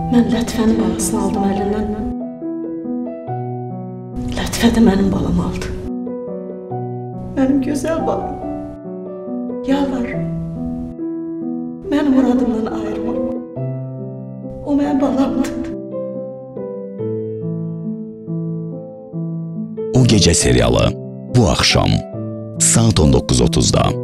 Mən Lətifənin balasını aldım əlindən. Lətifə də mənim balamı aldı. Mənim gözəl balam. Yalvar. Mənim muradımdan ayırma. O mənim balamdır. O Gecə serialı bu axşam saat 19:30-da.